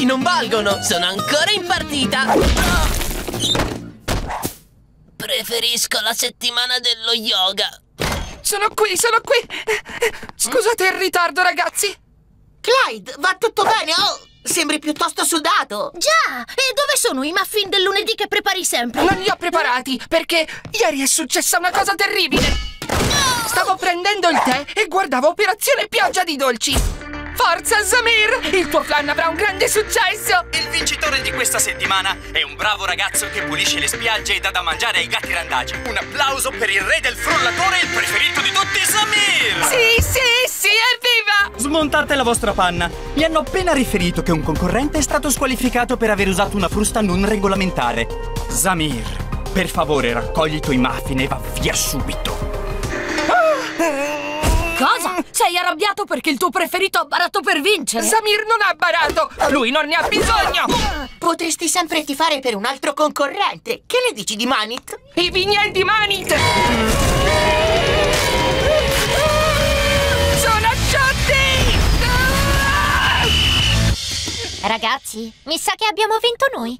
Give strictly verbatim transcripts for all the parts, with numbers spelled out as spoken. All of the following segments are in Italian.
punti non valgono! Sono ancora in partita! Preferisco la settimana dello yoga. Sono qui, sono qui! Scusate il ritardo, ragazzi! Clyde, va tutto bene? Oh, sembri piuttosto sudato! Già! E dove sono i muffin del lunedì che prepari sempre? Non li ho preparati, perché ieri è successa una cosa terribile! Stavo prendendo il tè e guardavo Operazione Pioggia di Dolci! Forza, Zamir! Il tuo flan avrà un grande successo! Il vincitore di questa settimana è un bravo ragazzo che pulisce le spiagge e dà da mangiare ai gatti randaci. Un applauso per il re del frullatore, il preferito di tutti, Zamir! Sì, sì, sì, evviva! Smontate la vostra panna. Mi hanno appena riferito che un concorrente è stato squalificato per aver usato una frusta non regolamentare. Zamir, per favore raccogli i tuoi muffin e va via subito. Cosa? Sei arrabbiato perché il tuo preferito ha barato per vincere? Zamir non ha barato! Lui non ne ha bisogno! Potresti sempre tifare per un altro concorrente. Che ne dici di Manit? I vigneti Manit! Sono asciutti! Ragazzi, mi sa che abbiamo vinto noi.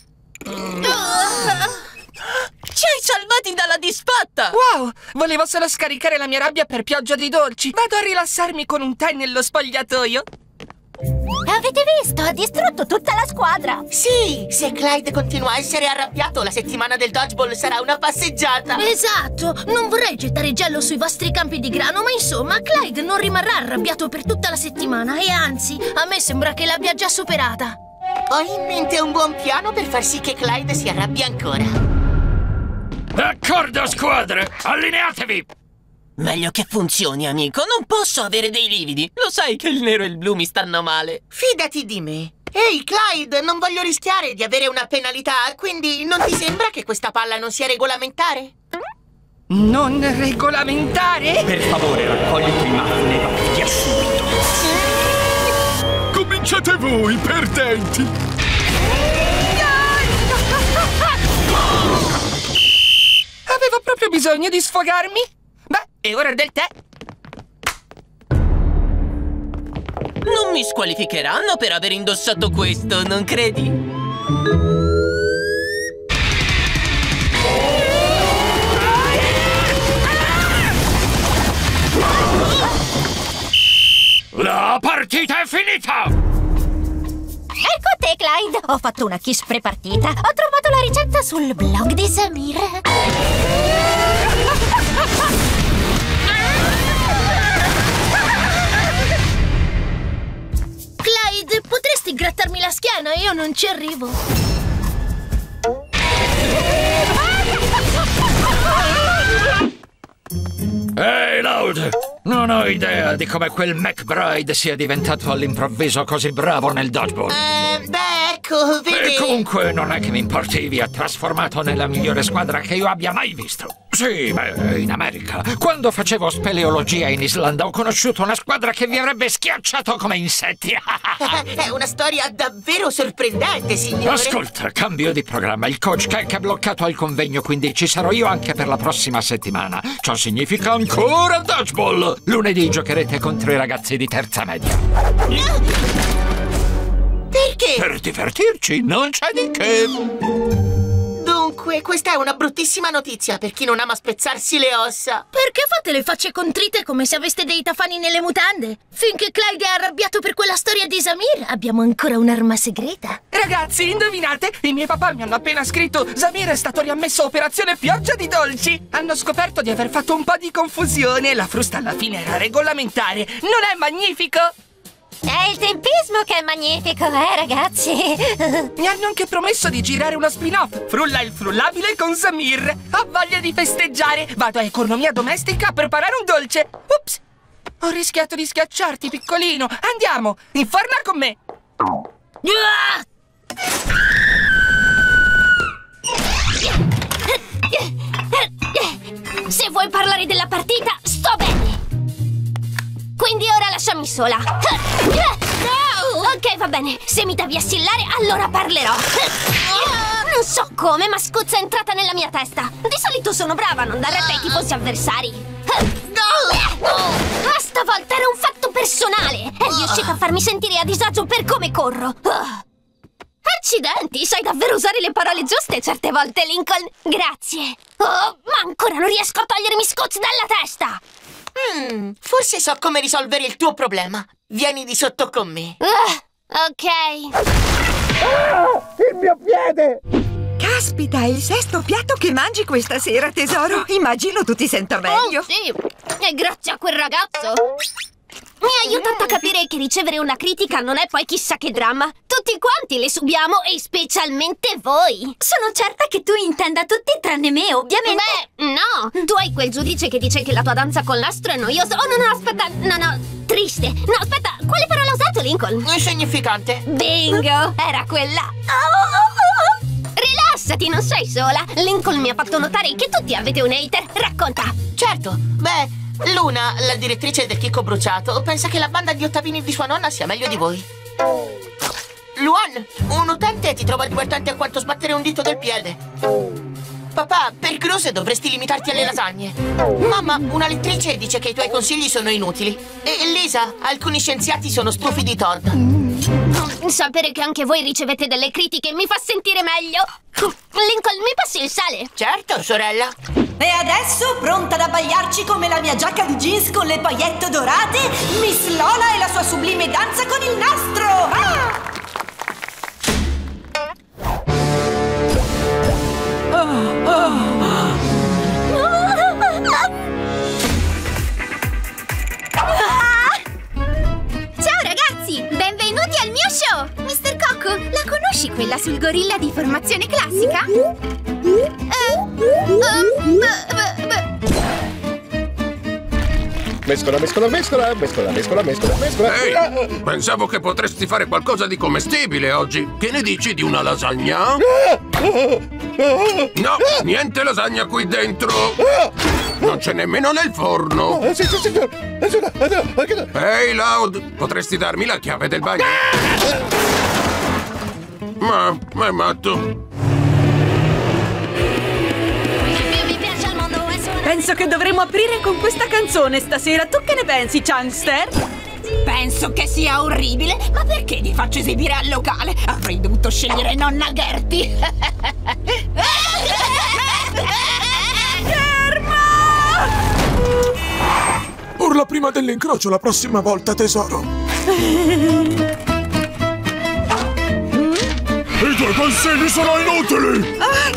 Ci hai salvati dalla disfatta! Wow! Volevo solo scaricare la mia rabbia per Pioggia di Dolci. Vado a rilassarmi con un tè nello spogliatoio. Avete visto? Ha distrutto tutta la squadra. Sì, se Clyde continua a essere arrabbiato, la settimana del dodgeball sarà una passeggiata. Esatto! Non vorrei gettare gelo sui vostri campi di grano, ma insomma, Clyde non rimarrà arrabbiato per tutta la settimana e anzi, a me sembra che l'abbia già superata. Ho in mente un buon piano per far sì che Clyde si arrabbi ancora. D'accordo, squadre! Allineatevi! Meglio che funzioni, amico. Non posso avere dei lividi. Lo sai che il nero e il blu mi stanno male. Fidati di me. Ehi, Clyde, non voglio rischiare di avere una penalità, quindi non ti sembra che questa palla non sia regolamentare? Non regolamentare? Per favore, raccogli i tuoi muffin e va via subito. Cominciate voi, perdenti! Avevo proprio bisogno di sfogarmi. Beh, è ora del tè. Non mi squalificheranno per aver indossato questo, non credi? La partita è finita! Ecco a te, Clyde. Ho fatto una kiss prepartita. Ho trovato la ricetta sul blog di Zamir. Clyde, potresti grattarmi la schiena? Io non ci arrivo. Ehi, Loud! Non ho idea di come quel McBride sia diventato all'improvviso così bravo nel dodgeball. Eh, beh, ecco, vedi... E comunque non è che mi importi, vi ha trasformato nella migliore squadra che io abbia mai visto. Sì, beh, in America. Quando facevo speleologia in Islanda ho conosciuto una squadra che vi avrebbe schiacciato come insetti. È una storia davvero sorprendente, signore. Ascolta, cambio di programma. Il coach Keck è bloccato al convegno, quindi ci sarò io anche per la prossima settimana. Ciò significa ancora dodgeball. Lunedì giocherete contro i ragazzi di terza media. Perché? Per divertirci, non c'è di che. Dunque, questa è una bruttissima notizia per chi non ama spezzarsi le ossa. Perché fate le facce contrite come se aveste dei tafani nelle mutande? Finché Clyde è arrabbiato per quella storia di Zamir, abbiamo ancora un'arma segreta. Ragazzi, indovinate? I miei papà mi hanno appena scritto: Zamir è stato riammesso a Operazione Pioggia di Dolci. Hanno scoperto di aver fatto un po' di confusione. La frusta alla fine era regolamentare. Non è magnifico? È il tempismo che è magnifico, eh, ragazzi? Mi hanno anche promesso di girare uno spin-off, Frulla il frullabile con Zamir. Ho voglia di festeggiare. Vado a Economia Domestica a preparare un dolce. Ups, ho rischiato di schiacciarti, piccolino. Andiamo, inforna con me. Se vuoi parlare della partita, sto bene. Quindi ora lasciami sola. Ok, va bene. Se mi devi assillare, allora parlerò. Non so come, ma Scuzza è entrata nella mia testa. Di solito sono brava a non dare retta ai tifosi avversari. Ma stavolta era un fatto personale. È riuscita a farmi sentire a disagio per come corro. Accidenti, sai davvero usare le parole giuste certe volte, Lincoln. Grazie. Oh, ma ancora non riesco a togliermi Scoots dalla testa. Hmm, forse so come risolvere il tuo problema. Vieni di sotto con me. Uh, ok. Ah, il mio piede! Caspita, è il sesto piatto che mangi questa sera, tesoro. Immagino tu ti senta meglio. Oh, sì. E grazie a quel ragazzo. Mi ha aiutato a capire che ricevere una critica non è poi chissà che dramma. Tutti quanti le subiamo e specialmente voi. Sono certa che tu intenda tutti tranne me, ovviamente. Beh, no. Tu hai quel giudice che dice che la tua danza con l'astro è noiosa. Oh, no, no, aspetta. No, no, triste. No, aspetta. Quale parola ha usato, Lincoln? Insignificante. Bingo. Era quella. Rilassati, non sei sola. Lincoln mi ha fatto notare che tutti avete un hater. Racconta. Certo. Beh... Luna, la direttrice del Chicco Bruciato, pensa che la banda di ottavini di sua nonna sia meglio di voi. Luan, un utente ti trova divertente quanto sbattere un dito del piede. Papà, per Grose dovresti limitarti alle lasagne. Mamma, una lettrice dice che i tuoi consigli sono inutili. E Lisa, alcuni scienziati sono stufi di Todd. Sapere che anche voi ricevete delle critiche mi fa sentire meglio. Lincoln, mi passi il sale? Certo, sorella. E adesso, pronta ad abbagliarci come la mia giacca di jeans con le paillette dorate, Miss Lola e la sua sublime danza con il nastro! Ah! Oh, oh. Ciao ragazzi, benvenuti al mio show! mister Coco, la conosci quella sul gorilla di formazione classica? Eh, um, b- b- b- Mescola, mescola, mescola, mescola, mescola, mescola, mescola. Ehi, pensavo che potresti fare qualcosa di commestibile oggi. Che ne dici di una lasagna? No, niente lasagna qui dentro. Non c'è nemmeno nel forno. Sì, sì, signor. Ehi, Loud, potresti darmi la chiave del bagno? Ma, ma è matto. Penso che dovremmo aprire con questa canzone stasera. Tu che ne pensi, Changster? Penso che sia orribile, ma perché vi faccio esibire al locale? Avrei dovuto scegliere nonna Gertie. Urla prima dell'incrocio la prossima volta, tesoro. I tuoi consigli sono inutili!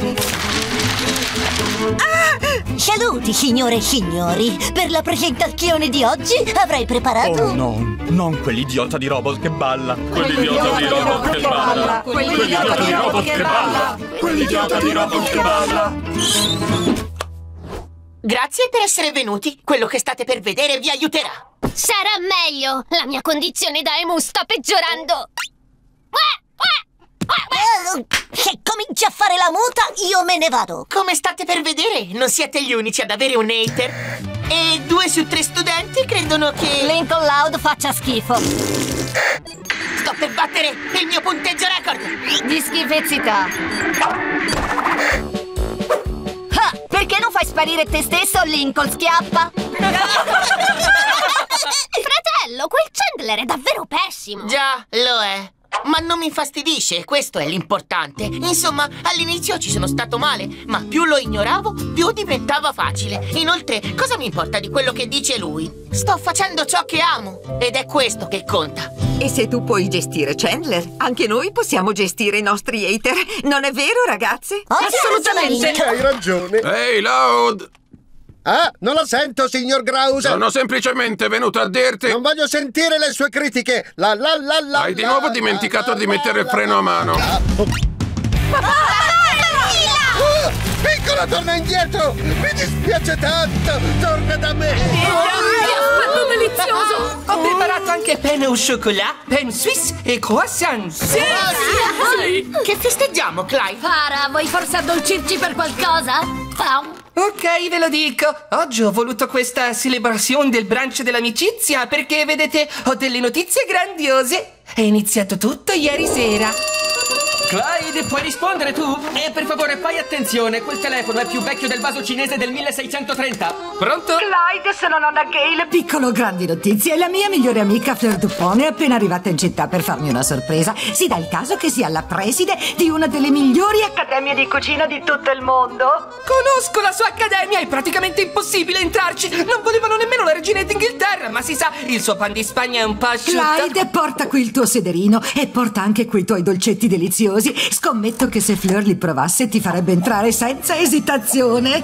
Saluti, signore e signori. Per la presentazione di oggi avrei preparato... Oh no, non quell'idiota di robot che balla. Quell'idiota di robot che balla. Quell'idiota di robot che balla. Quell'idiota di robot che balla. Grazie per essere venuti. Quello che state per vedere vi aiuterà. Sarà meglio. La mia condizione da emu sta peggiorando. Se cominci a fare la muta, io me ne vado. Come state per vedere, non siete gli unici ad avere un hater. E due su tre studenti credono che... Lincoln Loud faccia schifo. Sto per battere il mio punteggio record. Di schifezzità. Ah, perché non fai sparire te stesso, Lincoln Schiappa? Fratello, quel Chandler è davvero pessimo. Già, lo è. Ma non mi infastidisce, questo è l'importante. Insomma, all'inizio ci sono stato male, ma più lo ignoravo, più diventava facile. Inoltre, cosa mi importa di quello che dice lui? Sto facendo ciò che amo, ed è questo che conta. E se tu puoi gestire Chandler, anche noi possiamo gestire i nostri hater. Non è vero, ragazze? Assolutamente! Hai ragione. Ehi, Loud! Ah, non la sento, signor Grause. Sono semplicemente venuto a dirti... Non voglio sentire le sue critiche. La la la la. Hai di nuovo dimenticato di mettere il freno a mano. Piccola, torna indietro! Mi dispiace tanto! Torna da me! Aspetto delizioso! Ho preparato anche penne au chocolat, penne suisse e croissant. Sì, sì, sì. Che festeggiamo, Clyde? Para, vuoi forse addolcirci per qualcosa? Ok, ve lo dico. Oggi ho voluto questa celebrazione del brunch dell'amicizia perché, vedete, ho delle notizie grandiose. È iniziato tutto ieri sera. Clyde, puoi rispondere tu? E per favore fai attenzione, quel telefono è più vecchio del vaso cinese del milleseicentotrenta. Pronto? Clyde, sono nonna Gail. Piccolo, grandi notizie. La mia migliore amica Fleur Dupont è appena arrivata in città per farmi una sorpresa. Si dà il caso che sia la preside di una delle migliori accademie di cucina di tutto il mondo. Conosco la sua accademia, è praticamente impossibile entrarci. Non volevano nemmeno la regina d'Inghilterra, ma si sa, il suo pan di Spagna è un po' asciutto. Clyde, porta qui il tuo sederino e porta anche quei tuoi dolcetti deliziosi. Scommetto che se Fleur li provasse ti farebbe entrare senza esitazione.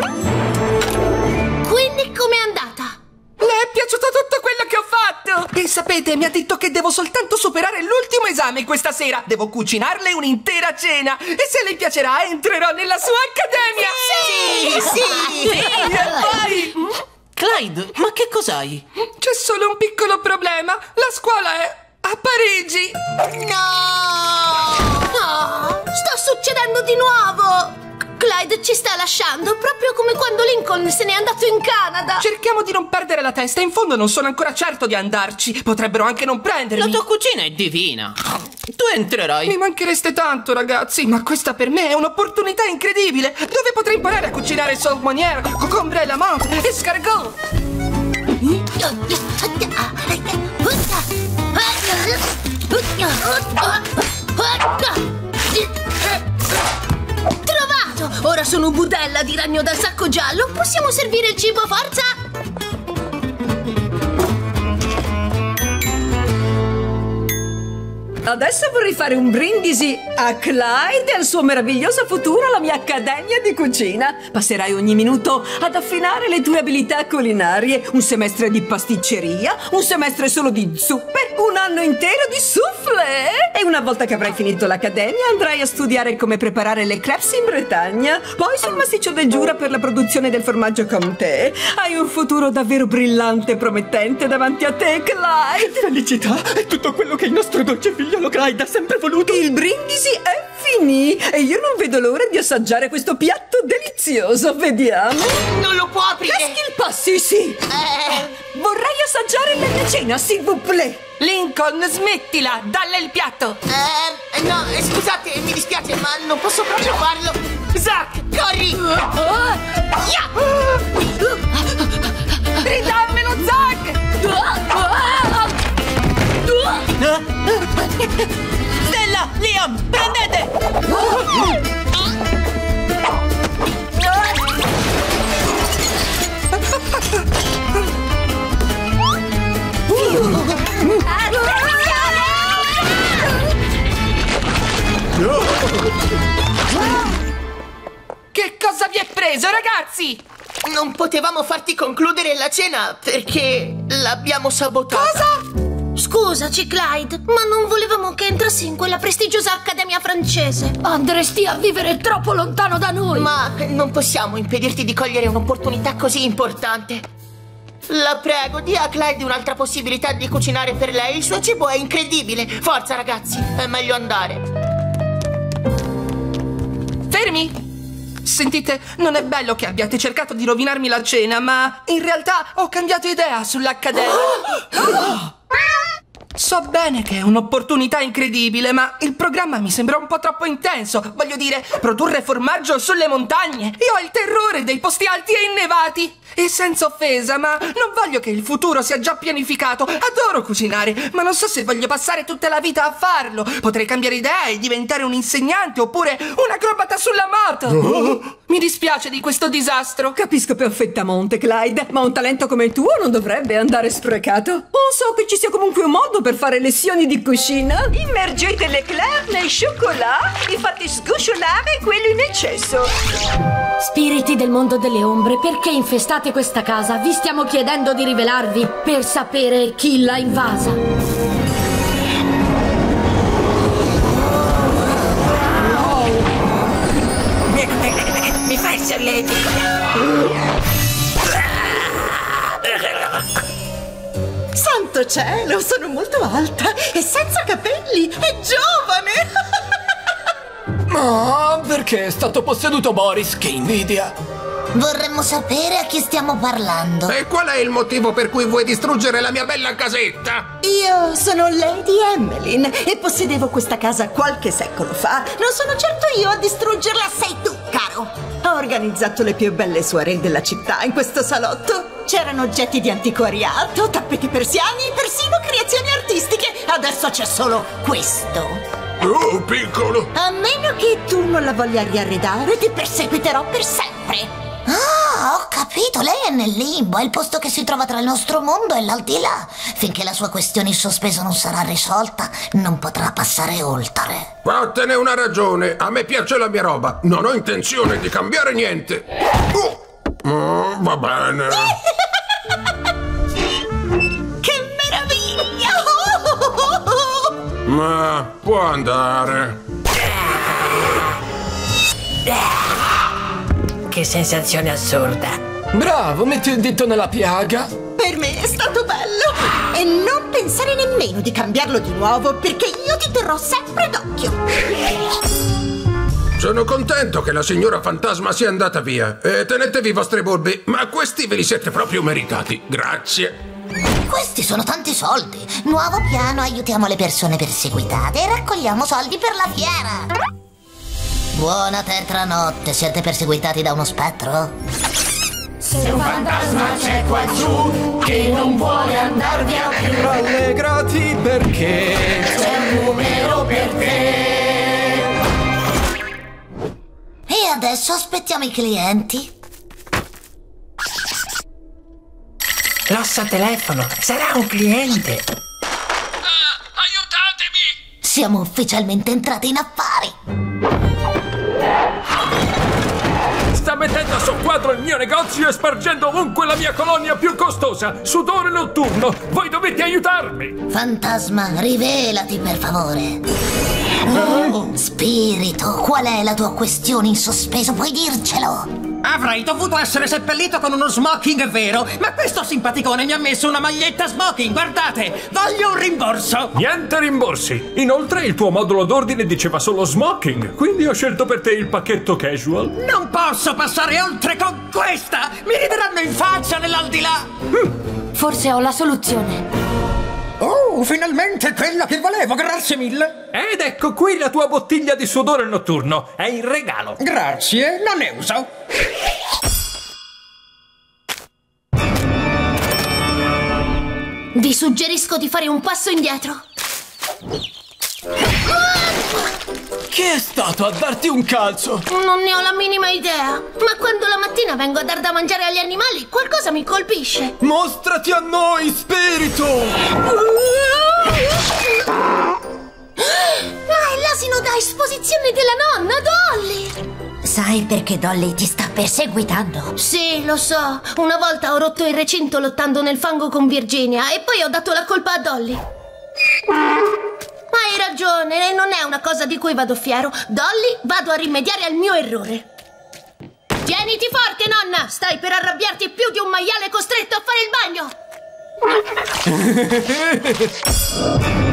Quindi com'è andata? Le è piaciuto tutto quello che ho fatto! E sapete, mi ha detto che devo soltanto superare l'ultimo esame questa sera. Devo cucinarle un'intera cena. E se le piacerà, entrerò nella sua accademia! Sì, sì! sì. E poi... Clyde, ma che cos'hai? C'è solo un piccolo problema. La scuola è a Parigi. No! Oh, sta succedendo di nuovo! Clyde ci sta lasciando, proprio come quando Lincoln se n'è andato in Canada. Cerchiamo di non perdere la testa, in fondo non sono ancora certo di andarci. Potrebbero anche non prendermi. La tua cucina è divina. Tu entrerai. Mi manchereste tanto, ragazzi, ma questa per me è un'opportunità incredibile. Dove potrei imparare a cucinare saumonière, cocombre alla menthe, escargot. Trovato! Ora sono budella di ragno dal sacco giallo. Possiamo servire il cibo, forza? Adesso vorrei fare un brindisi a Clyde e al suo meraviglioso futuro alla mia accademia di cucina. Passerai ogni minuto ad affinare le tue abilità culinarie. Un semestre di pasticceria, un semestre solo di zuppe, un anno intero di soufflé. E una volta che avrai finito l'accademia andrai a studiare come preparare le crepes in Bretagna. Poi sul massiccio del Giura per la produzione del formaggio Comté. Hai un futuro davvero brillante e promettente davanti a te, Clyde. Felicità, è tutto quello che il nostro dolce figlio Clyde ha sempre voluto. Il brindisi è finì e io non vedo l'ora di assaggiare questo piatto delizioso. Vediamo. Non lo può aprire. Qu'est-ce qu'il passe ici? Eh. Vorrei assaggiare la mia cena, s'il vous plaît. Lincoln, smettila, dalle il piatto. Eh, no, scusate, mi dispiace, ma non posso proprio farlo. Zack, corri. Oh. Yeah. Ridammelo, Zack. Stella, Liam, prendete! Che cosa vi è preso, ragazzi? Non potevamo farti concludere la cena perché l'abbiamo sabotata. Cosa? Scusaci, Clyde, ma non volevamo che entrassi in quella prestigiosa accademia francese. Andresti a vivere troppo lontano da noi. Ma non possiamo impedirti di cogliere un'opportunità così importante. La prego, dia a Clyde un'altra possibilità di cucinare per lei. Il suo cibo è incredibile. Forza, ragazzi, è meglio andare. Fermi! Sentite, non è bello che abbiate cercato di rovinarmi la cena, ma in realtà ho cambiato idea sull'accademia. Oh! So bene che è un'opportunità incredibile, ma il programma mi sembra un po' troppo intenso. Voglio dire, produrre formaggio sulle montagne. Io ho il terrore dei posti alti e innevati. E senza offesa, ma non voglio che il futuro sia già pianificato. Adoro cucinare, ma non so se voglio passare tutta la vita a farlo. Potrei cambiare idea e diventare un insegnante oppure un acrobata sulla moto. Oh. Mi dispiace di questo disastro. Capisco perfettamente, Clyde, ma un talento come il tuo non dovrebbe andare sprecato. Penso che ci sia comunque un modo per fare lezioni di cucina. Immergete l'eclair nel cioccolato e fate sgusciolare quello in eccesso. Spiriti del mondo delle ombre, perché infestate questa casa? Vi stiamo chiedendo di rivelarvi per sapere chi l'ha invasa. Mi fai solletico. Santo cielo, sono molto alta e senza capelli e giovane. Ma perché è stato posseduto Boris? Che invidia! Vorremmo sapere a chi stiamo parlando. E qual è il motivo per cui vuoi distruggere la mia bella casetta? Io sono Lady Emmeline e possedevo questa casa qualche secolo fa. Non sono certo io a distruggerla, sei tu, caro. Ho organizzato le più belle soirée della città in questo salotto. C'erano oggetti di antiquariato, tappeti persiani e persino creazioni artistiche. Adesso c'è solo questo. Oh, piccolo! A meno che tu non la voglia riarredare, ti perseguiterò per sempre. Ah, ho capito, lei è nel limbo, è il posto che si trova tra il nostro mondo e l'aldilà. Finché la sua questione in sospeso non sarà risolta, non potrà passare oltre. Vattene una ragione, a me piace la mia roba, non ho intenzione di cambiare niente. Oh, oh, va bene. Che meraviglia! Ma può andare. Che sensazione assurda. Bravo, metti il dito nella piaga. Per me è stato bello. E non pensare nemmeno di cambiarlo di nuovo, perché io ti terrò sempre d'occhio. Sono contento che la signora fantasma sia andata via. E tenetevi i vostri bulbi, ma questi ve li siete proprio meritati. Grazie. Questi sono tanti soldi. Nuovo piano, aiutiamo le persone perseguitate e raccogliamo soldi per la fiera. Buona tetra notte, siete perseguitati da uno spettro? Se un fantasma c'è qua giù che non vuole andar via più, rallegrati perché c'è un numero per te. E adesso aspettiamo i clienti. L'ossa telefono, sarà un cliente. Ah, aiutatemi! Siamo ufficialmente entrati in affari. Sta mettendo a soqquadro il mio negozio e spargendo ovunque la mia colonia più costosa, sudore notturno. Voi dovete aiutarmi. Fantasma, rivelati per favore. Oh. Spirito, qual è la tua questione in sospeso? Puoi dircelo? Avrei dovuto essere seppellito con uno smoking, è vero, ma questo simpaticone mi ha messo una maglietta smoking, guardate, voglio un rimborso. Niente rimborsi. Inoltre il tuo modulo d'ordine diceva solo smoking, quindi ho scelto per te il pacchetto casual. Non posso passare oltre con questa, mi rideranno in faccia nell'aldilà. Mm. Forse ho la soluzione. Oh, finalmente quella che volevo, grazie mille. Ed ecco qui la tua bottiglia di sudore notturno, è in regalo. Grazie, non ne uso. Vi suggerisco di fare un passo indietro. Chi è stato a darti un calcio? Non ne ho la minima idea, ma quando la mattina vengo a dar da mangiare agli animali, qualcosa mi colpisce. Mostrati a noi, spirito! Ah, è l'asino da esposizione della nonna, Dolly! Sai perché Dolly ti sta perseguitando? Sì, lo so. Una volta ho rotto il recinto lottando nel fango con Virginia e poi ho dato la colpa a Dolly. Hai ragione, e non è una cosa di cui vado fiero. Dolly, vado a rimediare al mio errore. Tieniti forte, nonna! Stai per arrabbiarti più di un maiale costretto a fare il bagno!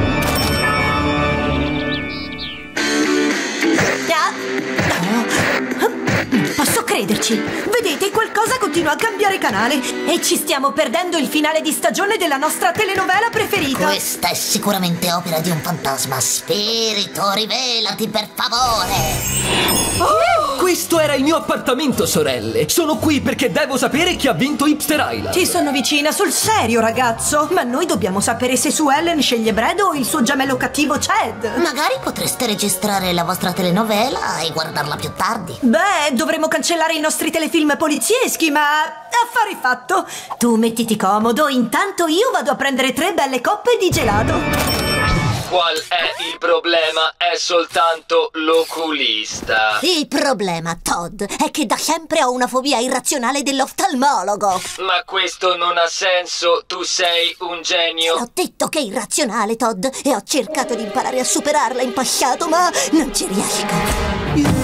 Posso crederci. Vedete, qualcosa continua a cambiare canale e ci stiamo perdendo il finale di stagione della nostra telenovela preferita. Questa è sicuramente opera di un fantasma. Spirito, rivelati per favore. Oh! Questo era il mio appartamento, sorelle. Sono qui perché devo sapere chi ha vinto Hipster Island. Ti sono vicina, sul serio, ragazzo. Ma noi dobbiamo sapere se Sue Ellen sceglie Brad o il suo gemello cattivo Chad. Magari potreste registrare la vostra telenovela e guardarla più tardi. Beh, dovremmo cancellare i nostri telefilm polizieschi, ma affare fatto. Tu mettiti comodo, intanto io vado a prendere tre belle coppe di gelato. Qual è il problema? È soltanto l'oculista. Il problema, Todd, è che da sempre ho una fobia irrazionale dell'oftalmologo. Ma questo non ha senso, tu sei un genio. Ho detto che è irrazionale, Todd, e ho cercato di imparare a superarla in passato, ma non ci riesco.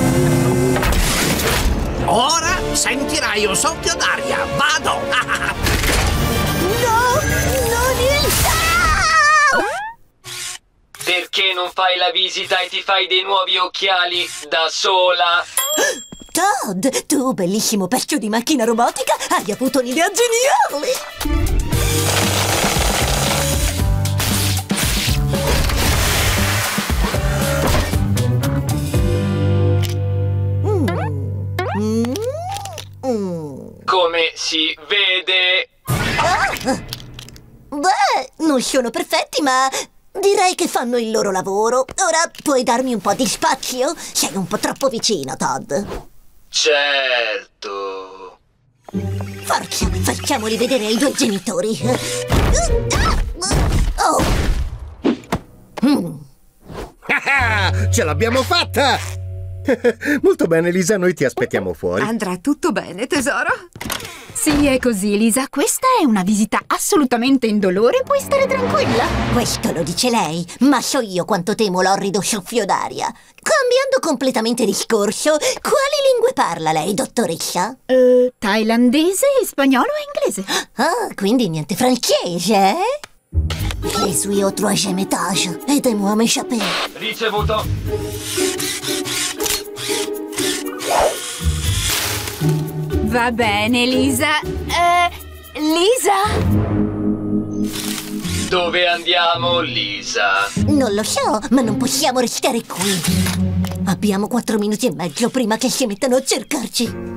Ora sentirai un soffio d'aria. Vado! No, non il... Perché non fai la visita e ti fai dei nuovi occhiali da sola? Todd, tu, bellissimo pezzo di macchina robotica, hai avuto un'idea geniale! Come si vede... Ah! Beh, non sono perfetti, ma direi che fanno il loro lavoro. Ora puoi darmi un po' di spazio? Sei un po' troppo vicino, Todd. Certo. Forza, facciamoli vedere ai tuoi genitori. Oh. Mm. Ce l'abbiamo fatta! Molto bene, Lisa, noi ti aspettiamo fuori. Andrà tutto bene, tesoro? Sì, è così, Lisa. Questa è una visita assolutamente indolore, puoi stare tranquilla. Questo lo dice lei, ma so io quanto temo l'orrido soffio d'aria. Cambiando completamente discorso, quali lingue parla lei, dottoressa? Uh, thailandese, spagnolo e inglese. Ah, quindi niente francese, eh? Je suis au troisième étage, aidez-moi à m'échapper. Ricevuto. Va bene, Lisa. Eh, Lisa? Dove andiamo, Lisa? Non lo so, ma non possiamo restare qui. Abbiamo quattro minuti e mezzo prima che si mettano a cercarci.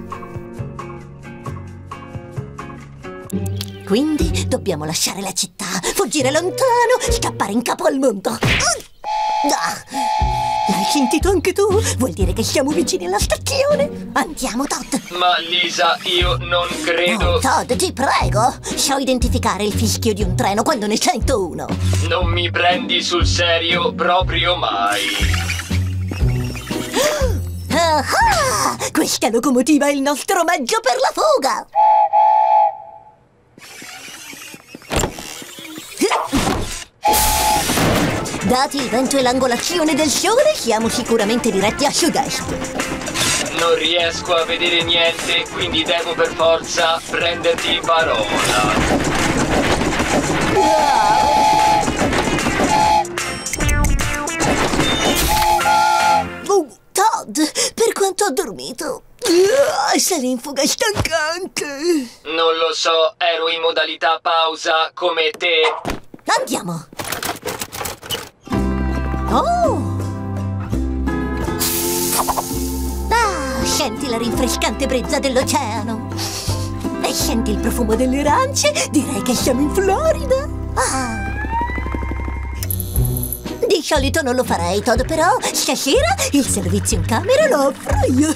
Quindi dobbiamo lasciare la città, fuggire lontano, scappare in capo al mondo. Ah, l'hai sentito anche tu? Vuol dire che siamo vicini alla stazione. Andiamo, Todd. Ma Lisa, io non credo... Oh, Todd, ti prego. So identificare il fischio di un treno quando ne sento uno. Non mi prendi sul serio proprio mai. Ah, questa locomotiva è il nostro mezzo per la fuga. Dati il vento e l'angolazione del sole, siamo sicuramente diretti a sud-est. Non riesco a vedere niente, quindi devo per forza prenderti parola. Oh, Todd, per quanto ho dormito, uh, sei in fuga stancante. Non lo so, ero in modalità pausa come te. Andiamo. Oh! Ah, senti la rinfrescante brezza dell'oceano. E senti il profumo delle arance? Direi che siamo in Florida. Ah. Di solito non lo farei, Todd, però stasera il servizio in camera lo offro io.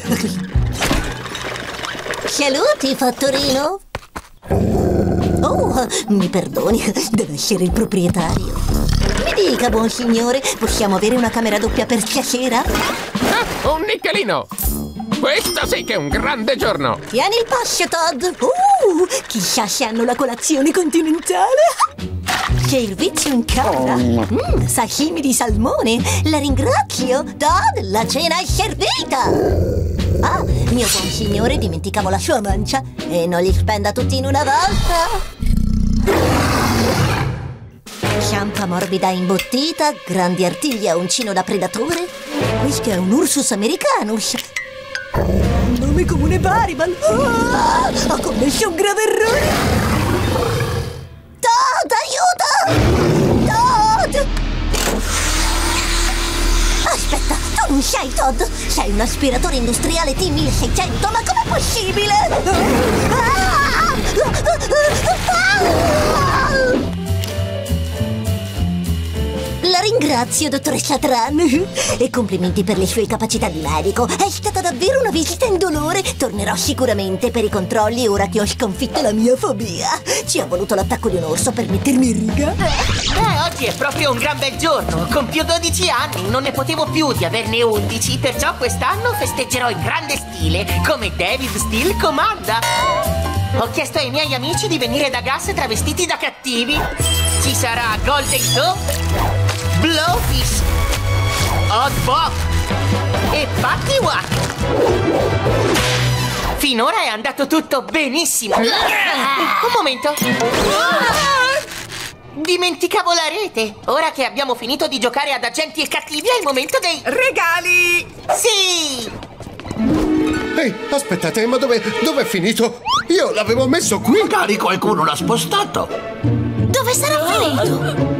Saluti, fattorino. Oh, mi perdoni, deve essere il proprietario. Mi dica, buon signore, possiamo avere una camera doppia per stasera? Ah, un nickelino! Questo sì che è un grande giorno! Tieni il passo, Todd! Uh, chissà se hanno la colazione continentale! Servizio in camera! Mm, sashimi di salmone! La ringrazio! Todd, la cena è servita! Ah, mio buon signore, dimenticavo la sua mancia! E non li spenda tutti in una volta! Ciampa morbida imbottita, grandi artigli a uncino da predatore. Questo è un Ursus americanus. Un nome comune Baribal. Ah, ho commesso un grave errore. Todd, aiuto! Todd! Aspetta, tu non sei Todd. Sei un aspiratore industriale T milleseicento, ma com'è possibile? Ah! Ah! La ringrazio, dottoressa Tran, e complimenti per le sue capacità di medico. È stata davvero una visita indolore. Tornerò sicuramente per i controlli ora che ho sconfitto la mia fobia. Ci è voluto l'attacco di un orso per mettermi in riga. Beh, oggi è proprio un gran bel giorno. Compio dodici anni, non ne potevo più di averne undici. Perciò quest'anno festeggerò in grande stile, come David Steele comanda. Ho chiesto ai miei amici di venire da Gas travestiti da cattivi. Ci sarà Golden Toe, Blowfish, Oddbop e Patty Wack. Finora è andato tutto benissimo. Un momento. Dimenticavo la rete. Ora che abbiamo finito di giocare ad agenti e cattivi è il momento dei regali. Sì. Ehi, aspettate, ma dove, dove è finito? Io l'avevo messo qui! Magari qualcuno l'ha spostato! Dove sarà finito?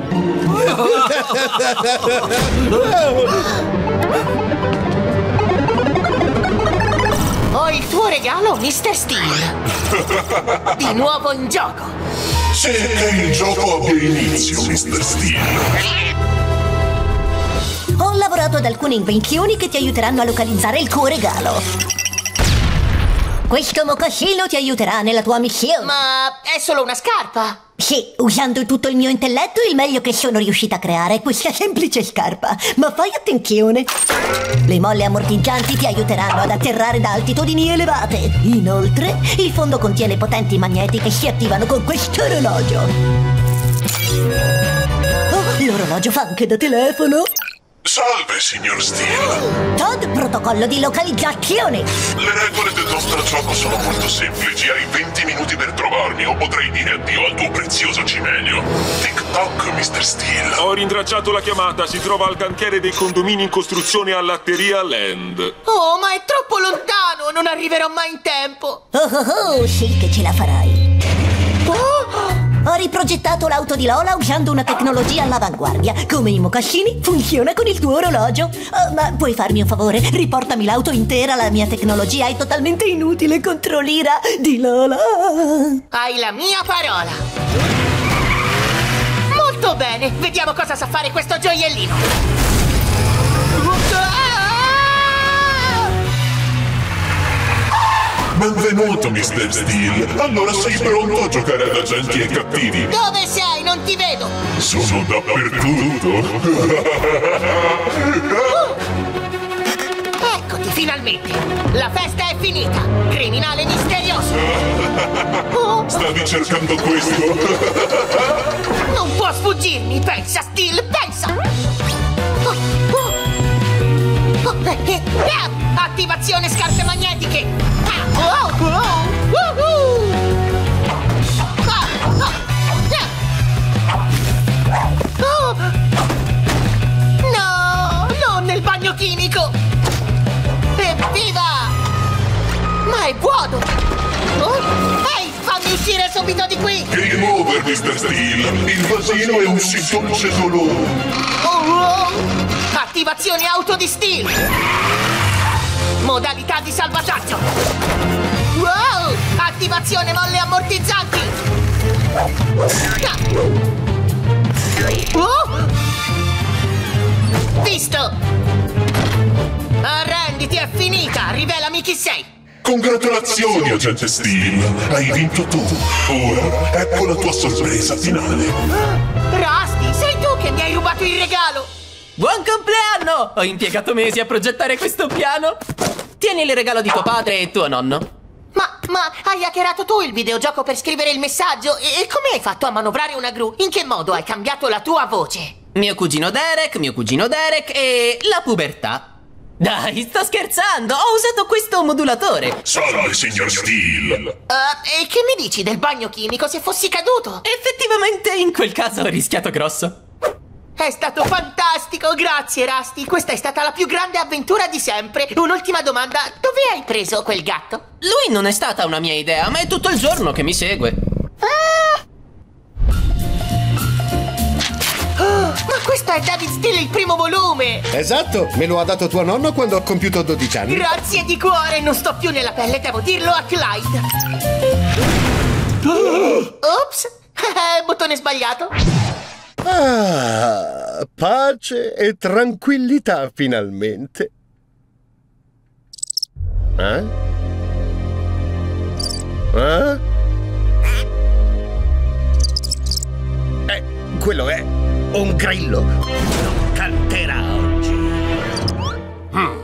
Ho il tuo regalo, mister Steel! Di nuovo in gioco! Sì, che il gioco abbia inizio, mister Steel! Ho lavorato ad alcune invenzioni che ti aiuteranno a localizzare il tuo regalo. Questo mocassino ti aiuterà nella tua missione. Ma è solo una scarpa? Sì, usando tutto il mio intelletto il meglio che sono riuscita a creare è questa semplice scarpa. Ma fai attenzione! Le molle ammortizzanti ti aiuteranno ad atterrare da altitudini elevate. Inoltre, il fondo contiene potenti magneti che si attivano con questo orologio. Oh, l'orologio fa anche da telefono. Salve, signor Steel! Todd, protocollo di localizzazione! Le regole del nostro gioco sono molto semplici. Hai venti minuti per trovarmi o potrei dire addio al tuo prezioso cimelio. Tic-toc, mister Steel. Ho rintracciato la chiamata. Si trova al cantiere dei condomini in costruzione a Latteria Land. Oh, ma è troppo lontano! Non arriverò mai in tempo! Oh oh oh, sì che ce la farai! Oh! Ho riprogettato l'auto di Lola usando una tecnologia all'avanguardia. Come i mocassini, funziona con il tuo orologio. Oh, ma puoi farmi un favore? Riportami l'auto intera, la mia tecnologia è totalmente inutile contro l'ira di Lola. Hai la mia parola. Molto bene, vediamo cosa sa fare questo gioiellino. Benvenuto, mister Steel. Allora sei pronto a giocare ad agenti e cattivi? Dove sei? Non ti vedo. Sono dappertutto. Uh! Eccoti, finalmente. La festa è finita. Criminale misterioso. Uh! Stavi cercando questo? Non può sfuggirmi. Pensa, Steel, pensa. Oh, oh. Oh, eh, eh, eh. Attivazione scarpe magnetiche. Oh, oh, oh, uh, ah, ah, oh. No, non nel bagno chimico. Evviva! Ma è vuoto. Oh, ehi, fammi uscire subito di qui. Game over, mister Steel. Il vasino è un sì dolce dolore. Oh, oh. Attivazione auto di Steel. Modalità di salvataggio. Wow! Attivazione molle ammortizzanti. Oh! Visto! Arrenditi, è finita! Rivelami chi sei! Congratulazioni, agente Steel! Hai vinto tu! Ora ecco la tua sorpresa finale! Rusty, sei tu che mi hai rubato il regalo! Buon compleanno! Ho impiegato mesi a progettare questo piano! Tieni il regalo di tuo padre e tuo nonno. Ma, ma hai hackerato tu il videogioco per scrivere il messaggio? E, e come hai fatto a manovrare una gru? In che modo hai cambiato la tua voce? Mio cugino Derek, mio cugino Derek e la pubertà. Dai, sto scherzando! Ho usato questo modulatore! Salve, signor Steel! Uh, e che mi dici del bagno chimico se fossi caduto? Effettivamente, in quel caso ho rischiato grosso. È stato fantastico, grazie Rusty. Questa è stata la più grande avventura di sempre. Un'ultima domanda, dove hai preso quel gatto? Lui non è stata una mia idea, ma è tutto il giorno che mi segue. Ah! Oh, ma questo è David Steel, il primo volume! Esatto, me lo ha dato tuo nonno quando ho compiuto dodici anni. Grazie di cuore, non sto più nella pelle, devo dirlo a Clyde. Ops, bottone sbagliato. Ah, pace e tranquillità finalmente. Eh? Eh? Eh, quello è un grillo. Non canterà oggi. Mm.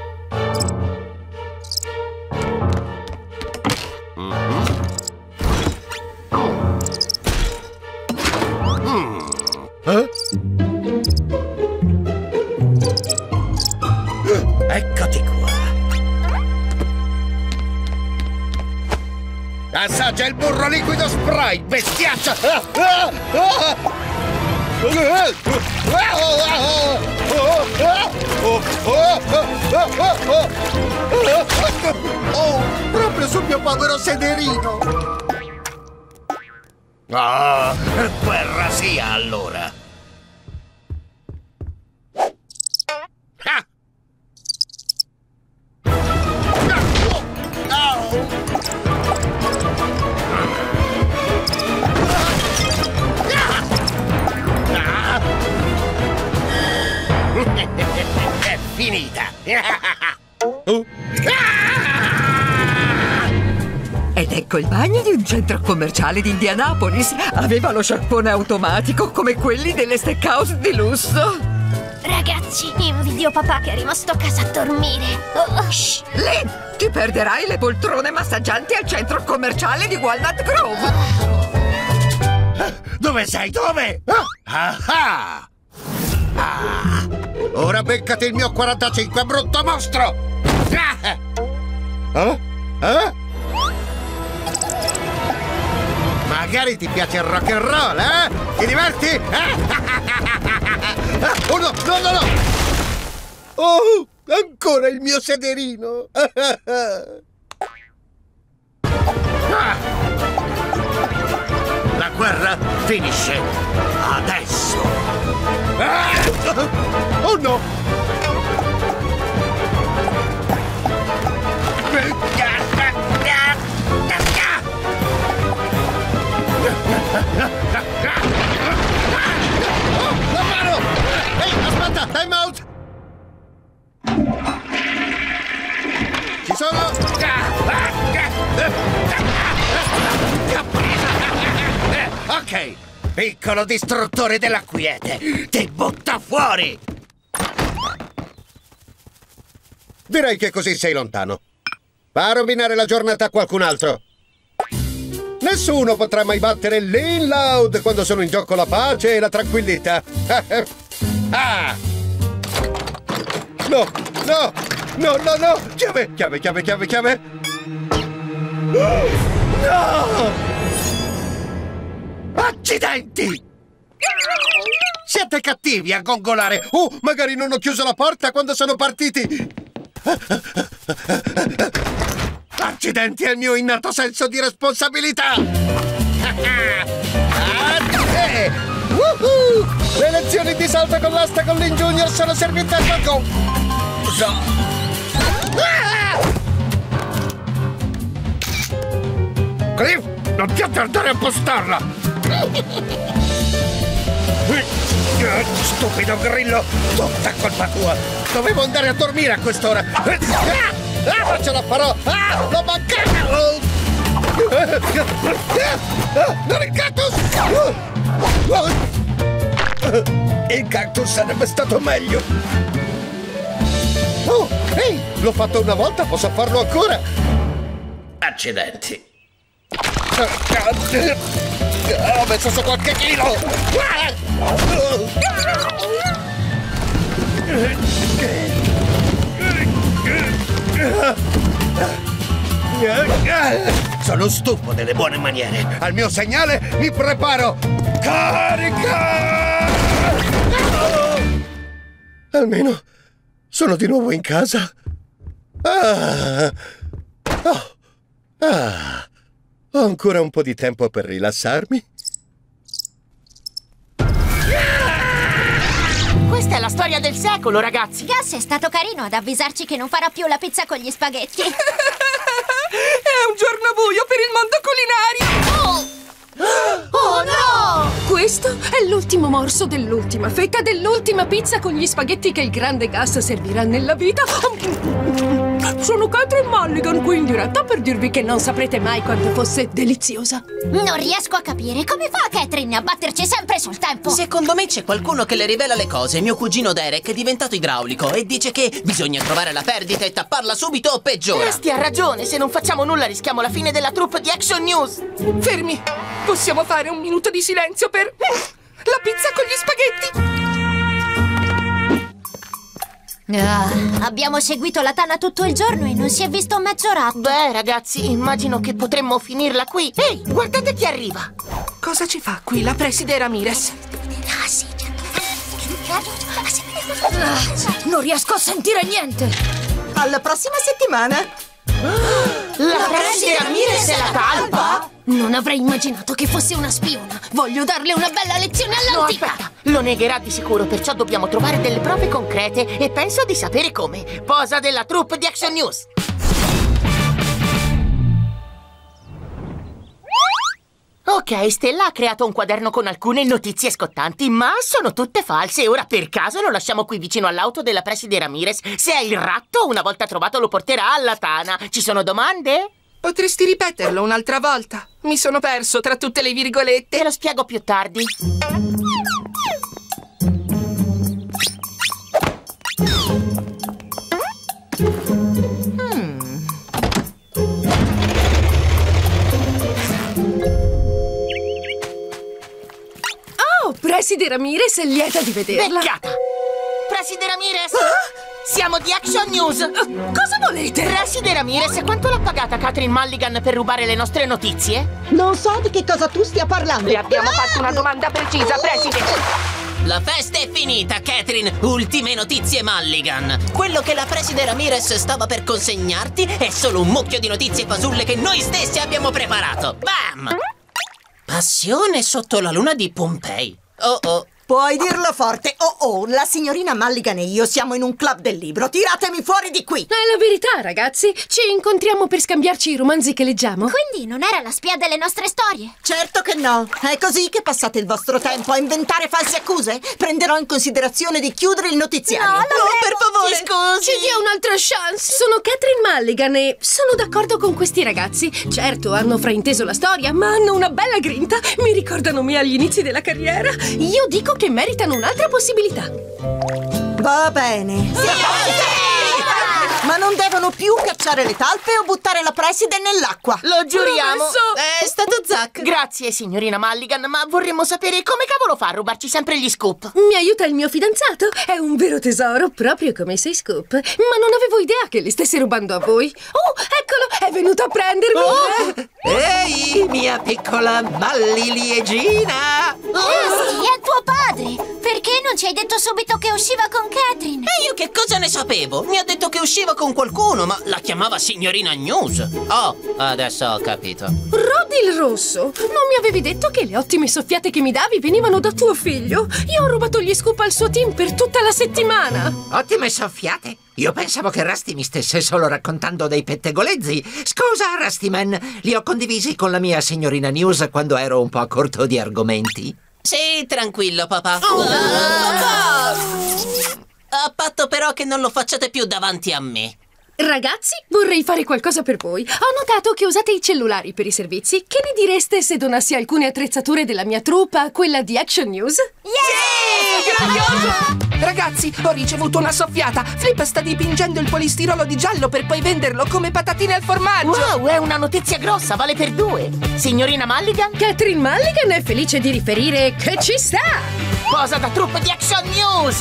Eh? Eccoti qua. Assaggia il burro liquido Sprite, bestiaccia! Ah, ah, ah. Oh, proprio sul mio povero sederino! Ah, guerra sia allora! Ah! È finita! Ed ecco il bagno di un centro commerciale di Indianapolis. Aveva lo sciarpone automatico come quelli delle steakhouse di lusso. Ragazzi, invidio papà che è rimasto a casa a dormire. Oh. Shh, lì ti perderai le poltrone massaggianti al centro commerciale di Walnut Grove. Dove sei? Dove? Ah, ah. Ah. Ora beccati il mio quarantacinque, brutto mostro! Ah. Oh? Eh? Magari ti piace il rock and roll, eh? Ti diverti? Eh? Oh no, no, no, no! Oh, ancora il mio sederino! La guerra finisce adesso! Oh no! Oh, la mano! Ehi, aspetta, time out! Ci sono! Ok, piccolo distruttore della quiete, ti butta fuori! Direi che così sei lontano. Va a rovinare la giornata a qualcun altro. Nessuno potrà mai battere Lean Loud quando sono in gioco la pace e la tranquillità. Ah! No, no, no, no, no! Chiave, chiave, chiave, chiave, chiave! No! Accidenti! Siete cattivi a gongolare! Oh, magari non ho chiuso la porta quando sono partiti! Accidenti al mio innato senso di responsabilità! Ah, uh-huh. Le lezioni di salto con l'asta con Lin Junior sono servite a poco! Ah! Cliff, non ti attardare a postarla! Stupido grillo, tutta colpa tua! Dovevo andare a dormire a quest'ora! Ah! Ah, ma ce la farò! Ah, l'ho mancato! Ah, non il cactus! Il cactus sarebbe stato meglio! Oh, ehi, l'ho fatto una volta, posso farlo ancora! Accidenti! Ho messo su qualche chilo! Sono stufo delle buone maniere. Al mio segnale mi preparo. Carica! Almeno sono di nuovo in casa. Ah. Oh. Ah. Ho ancora un po' di tempo per rilassarmi. Questa è la storia del secolo, ragazzi! Gus è stato carino ad avvisarci che non farà più la pizza con gli spaghetti. È un giorno buio per il mondo culinario! Oh, oh no! Questo è l'ultimo morso dell'ultima fetta dell'ultima pizza con gli spaghetti che il grande Gus servirà nella vita. Sono Catherine Mulligan qui in diretta per dirvi che non saprete mai quanto fosse deliziosa. Non riesco a capire come fa Catherine a batterci sempre sul tempo. Secondo me c'è qualcuno che le rivela le cose. Mio cugino Derek è diventato idraulico e dice che bisogna trovare la perdita e tapparla subito o peggiora. Resti ha ragione, se non facciamo nulla rischiamo la fine della troupe di Action News. Fermi, possiamo fare un minuto di silenzio per la pizza con gli spaghetti. Ah, abbiamo seguito la tana tutto il giorno e non si è visto mezzo ratto. Beh, ragazzi, immagino che potremmo finirla qui. Ehi, guardate chi arriva! Cosa ci fa qui la preside Ramirez? Ah, sì, Ah, non riesco a sentire niente. Alla prossima settimana. La preside Ramirez è la talpa? Non avrei immaginato che fosse una spiona. Voglio darle una bella lezione all'antica. No, aspetta. Lo negherà di sicuro, perciò dobbiamo trovare delle prove concrete e penso di sapere come. Posa della troupe di Action News. Ok, Stella ha creato un quaderno con alcune notizie scottanti, ma sono tutte false e ora per caso lo lasciamo qui vicino all'auto della preside Ramirez. Se è il ratto, una volta trovato lo porterà alla tana. Ci sono domande? Potresti ripeterlo un'altra volta? Mi sono perso tra tutte le virgolette. Te lo spiego più tardi. Preside Ramirez è lieta di vederla. Beccata! Preside Ramirez! Siamo di Action News! Cosa volete? Preside Ramirez, quanto l'ha pagata Catherine Mulligan per rubare le nostre notizie? Non so di che cosa tu stia parlando. Le abbiamo fatto una domanda precisa, preside. La festa è finita, Catherine! Ultime notizie Mulligan! Quello che la preside Ramirez stava per consegnarti è solo un mucchio di notizie fasulle che noi stessi abbiamo preparato! Bam! Passione sotto la luna di Pompei. Oh oh. Puoi dirlo forte. Oh oh, la signorina Mulligan e io siamo in un club del libro. Tiratemi fuori di qui. È la verità, ragazzi. Ci incontriamo per scambiarci i romanzi che leggiamo. Quindi non era la spia delle nostre storie? Certo che no. È così che passate il vostro tempo a inventare false accuse? Prenderò in considerazione di chiudere il notiziario. No, no per favore. Ci scusi. Ci dia un'altra chance. Sono Catherine Mulligan e sono d'accordo con questi ragazzi. Certo, hanno frainteso la storia, ma hanno una bella grinta. Mi ricordano me agli inizi della carriera. Io dico che meritano un'altra possibilità. Va bene. Sì, sì. Ma non devono più cacciare le talpe o buttare la preside nell'acqua. Lo giuriamo. È stato Zack. Grazie, signorina Mulligan, ma vorremmo sapere come cavolo fa a rubarci sempre gli scoop. Mi aiuta il mio fidanzato. È un vero tesoro, proprio come i sei scoop. Ma non avevo idea che li stessi rubando a voi. Oh, eccolo, è venuto a prendermi. Oh. Ehi, mia piccola balliliegina. Rusty, è tuo padre. Perché non ci hai detto subito che usciva con Catherine? E io che cosa ne sapevo? Mi ha detto che usciva con qualcuno, ma la chiamava signorina News. Oh, adesso ho capito. Roddy il rosso, non mi avevi detto che le ottime soffiate che mi davi venivano da tuo figlio? Io ho rubato gli scoop al suo team per tutta la settimana. Ottime soffiate? Io pensavo che Rusty mi stesse solo raccontando dei pettegolezzi. Scusa, Rusty Man, li ho condivisi con la mia signorina News quando ero un po' a corto di argomenti. Sì, tranquillo, papà. Oh, papà! A patto però che non lo facciate più davanti a me. Ragazzi, vorrei fare qualcosa per voi. Ho notato che usate i cellulari per i servizi. Che ne direste se donassi alcune attrezzature della mia troupe a quella di Action News? Yeah! Grandioso! Ragazzi, ho ricevuto una soffiata. Flip sta dipingendo il polistirolo di giallo per poi venderlo come patatine al formaggio. Wow, è una notizia grossa, vale per due. Signorina Mulligan? Catherine Mulligan è felice di riferire che ci sta. Posa da troupe di Action News.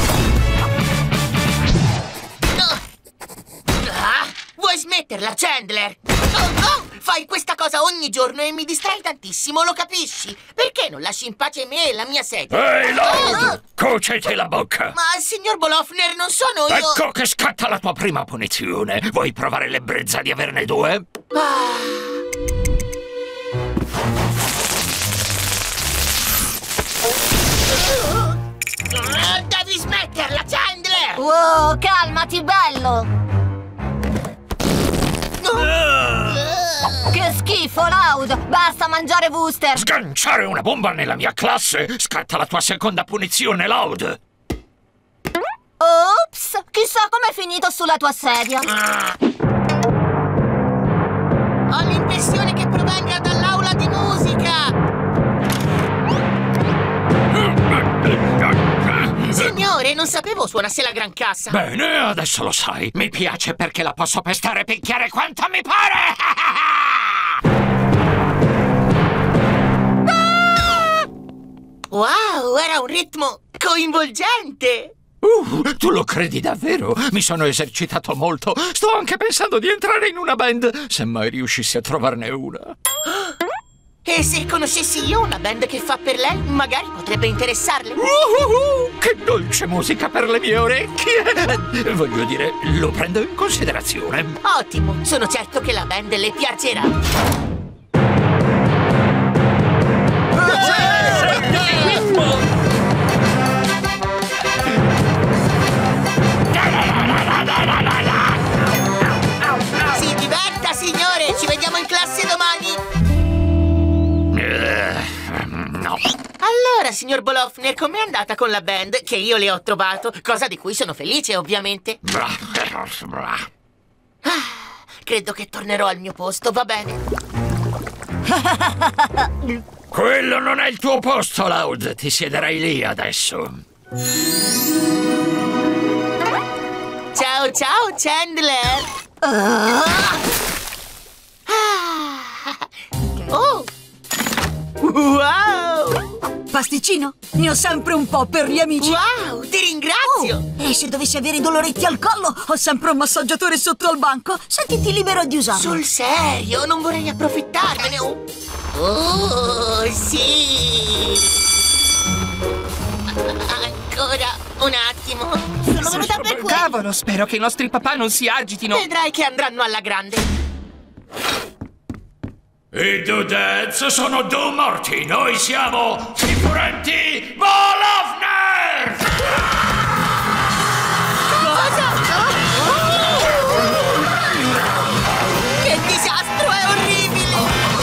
Ah, vuoi smetterla, Chandler? Oh, oh, fai questa cosa ogni giorno e mi distrai tantissimo, lo capisci? Perché non lasci in pace me e la mia sedia? Ehi, Loud! Cuociti la bocca! Ma, signor Bolofner, non sono io... Ecco che scatta la tua prima punizione. Vuoi provare l'ebbrezza di averne due? Ah. Devi smetterla, Chandler! Wow, calmati, bello! Che schifo, Loud! Basta mangiare Wooster! Sganciare una bomba nella mia classe? Scatta la tua seconda punizione, Loud! Ops! Chissà com'è finito sulla tua sedia! Ah. Ho l'impressione che provenga dall'aula di musica! Signore, non sapevo suonasse la gran cassa! Bene, adesso lo sai. Mi piace perché la posso pestare e picchiare quanto mi pare! Ah! Wow, era un ritmo coinvolgente! Uh, tu lo credi davvero? Mi sono esercitato molto. Sto anche pensando di entrare in una band, se mai riuscissi a trovarne una. E se conoscessi io una band che fa per lei, magari potrebbe interessarle. Uh-huh, che dolce musica per le mie orecchie! Voglio dire, lo prendo in considerazione. Ottimo, sono certo che la band le piacerà. Si diverta, signore! Ci vediamo in classe domani! No. Allora, signor Bolofner, com'è andata con la band? Che io le ho trovato, cosa di cui sono felice, ovviamente. Ah, credo che tornerò al mio posto, va bene. Quello non è il tuo posto, Loud. Ti siederai lì adesso. Ciao, ciao, Chandler. Uh. Oh. Wow! Pasticcino, ne ho sempre un po' per gli amici. Wow, ti ringrazio! Oh, e se dovessi avere i doloretti al collo, ho sempre un massaggiatore sotto al banco. Sentiti libero di usarlo. Sul serio, non vorrei approfittarmene. Oh, sì! Ancora un attimo. Sono venuta per qui. Cavolo, spero che i nostri papà non si agitino. Vedrai che andranno alla grande. I Dudettes sono due morti, noi siamo i furenti Bolofner! Cosa? Che disastro, è orribile!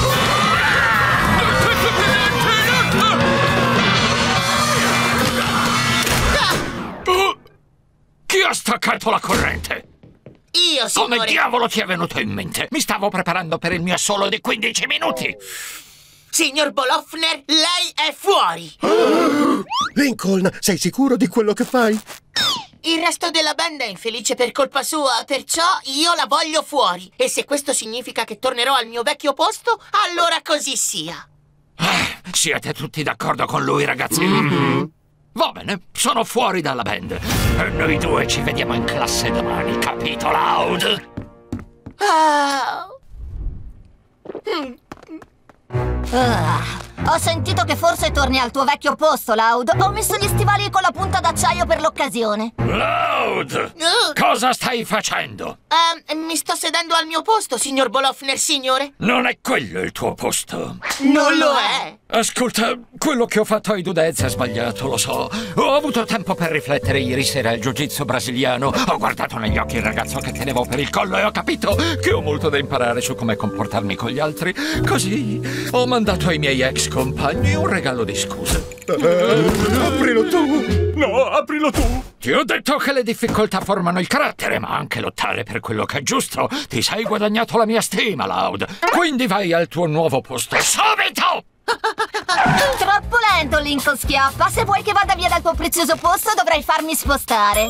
Uh, chi ha staccato la corrente? Io, signore! Come diavolo ti è venuto in mente? Mi stavo preparando per il mio assolo di quindici minuti! Signor Bolofner, lei è fuori! Lincoln, sei sicuro di quello che fai? Il resto della band è infelice per colpa sua, perciò io la voglio fuori. E se questo significa che tornerò al mio vecchio posto, allora così sia. Eh, siete tutti d'accordo con lui, ragazzi? Mm-hmm. Va bene, sono fuori dalla band. E noi due ci vediamo in classe domani, capito, Loud? Oh. Mm. Ah, ho sentito che forse torni al tuo vecchio posto, Loud. Ho messo gli stivali con la punta d'acciaio per l'occasione. Loud! Uh. Cosa stai facendo? Uh, mi sto sedendo al mio posto, signor Bolofner, signore. Non è quello il tuo posto. Non lo è. Ascolta, quello che ho fatto ai Dudettes è sbagliato, lo so. Ho avuto tempo per riflettere ieri sera al jiu-jitsu brasiliano. Ho guardato negli occhi il ragazzo che tenevo per il collo e ho capito che ho molto da imparare su come comportarmi con gli altri. Così ho mandato ai miei ex compagni un regalo di scuse. Uh, aprilo tu! No, aprilo tu! Ti ho detto che le difficoltà formano il carattere, ma anche lottare per quello che è giusto. Ti sei guadagnato la mia stima, Loud. Quindi vai al tuo nuovo posto subito! Troppo lento, Lincoln Schiappa. Se vuoi che vada via dal tuo prezioso posto, dovrai farmi spostare.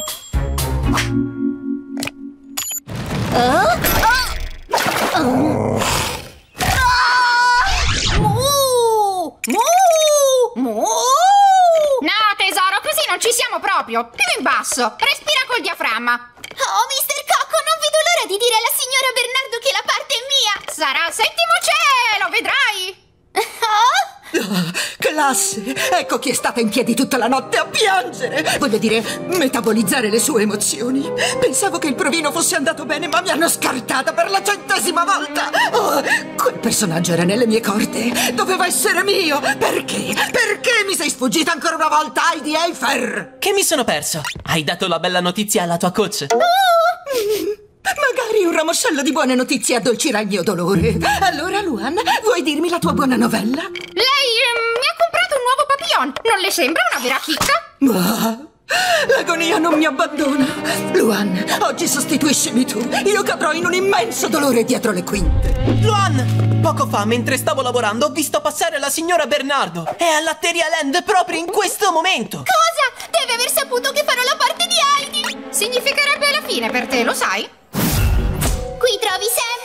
Oh? Oh? Oh. Mu! Mu! Mu! No, tesoro, così non ci siamo proprio. Più in basso. Respira col diaframma. Oh, mister Cocco, non vedo l'ora di dire alla signora Bernardo che la parte è mia. Sarà al settimo cielo, vedrai. Oh? Ah, classe! Ecco chi è stata in piedi tutta la notte a piangere! Voglio dire, metabolizzare le sue emozioni. Pensavo che il provino fosse andato bene, ma mi hanno scartata per la centesima volta! Oh, quel personaggio era nelle mie corde! Doveva essere mio! Perché? Perché mi sei sfuggita ancora una volta, Heidi Eifer? Che mi sono perso? Hai dato la bella notizia alla tua coach? Oh! Magari un ramoscello di buone notizie addolcirà il mio dolore. Allora, Luan, vuoi dirmi la tua buona novella? Lei eh, mi ha comprato un nuovo papillon. Non le sembra una vera chicca? Ma l'agonia non mi abbandona. Luan, oggi sostituiscimi tu. Io cadrò in un immenso dolore dietro le quinte. Luan, poco fa, mentre stavo lavorando, ho visto passare la signora Bernardo. È a Latteria Land proprio in questo momento. Cosa? Deve aver saputo che farò la parte di Heidi. Significherebbe la fine per te, lo sai? Qui trovi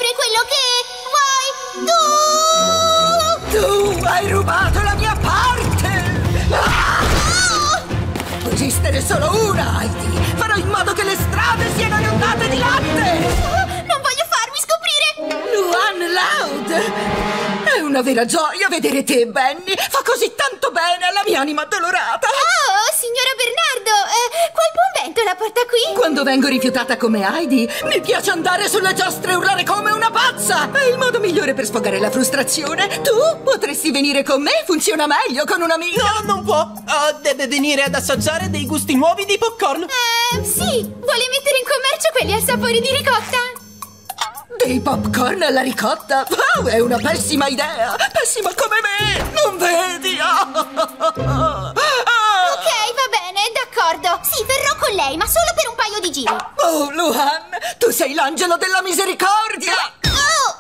sempre quello che vuoi tu! Tu hai rubato la mia parte! Ah! Può esistere solo una, Heidi! Farò in modo che le strade siano inondate di latte! Oh, non voglio farmi scoprire! Luan Loud! È una vera gioia vedere te, Benny. Fa così tanto bene alla mia anima addolorata. Oh, signora Bernardo, eh, qual buon vento la porta qui? Quando vengo rifiutata come Heidi, mi piace andare sulle giostre e urlare come una pazza. È il modo migliore per sfogare la frustrazione. Tu potresti venire con me, funziona meglio con un'amica. No, non può. Uh, deve venire ad assaggiare dei gusti nuovi di popcorn. Eh, sì. Vuole mettere in commercio quelli al sapore di ricotta? Dei popcorn alla ricotta? Oh, è una pessima idea! Pessima come me! Non vedi? Ok, va bene, d'accordo. Sì, verrò con lei, ma solo per un paio di giri. Oh, Luan, tu sei l'angelo della misericordia! Oh!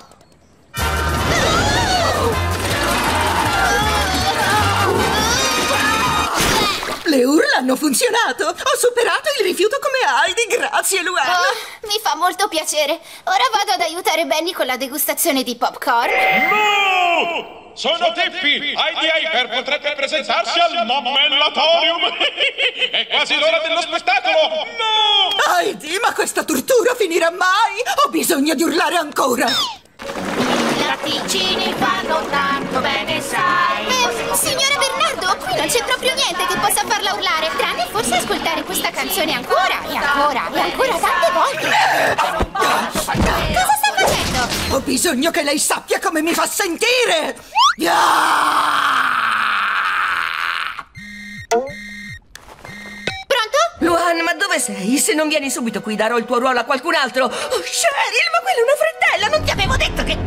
Le urla hanno funzionato! Ho superato il rifiuto come Heidi, grazie Luan! Oh, mi fa molto piacere. Ora vado ad aiutare Benny con la degustazione di popcorn. No! Sono Tippi! Heidi Hyper potrebbe presentarsi al Mammellatorium! È quasi l'ora dello spettacolo! No! Heidi, ma questa tortura finirà mai? Ho bisogno di urlare ancora! I latticini fanno tanto bene, sai. Eh, signora Bernardo, qui non c'è proprio niente che possa farla urlare, tranne forse ascoltare questa canzone ancora e ancora e ancora tante volte. Cosa sta facendo? Ho bisogno che lei sappia come mi fa sentire! Pronto? Luan, ma dove sei? Se non vieni subito qui darò il tuo ruolo a qualcun altro. Oh, Cheryl, ma quella è una freddella, non ti avevo detto che...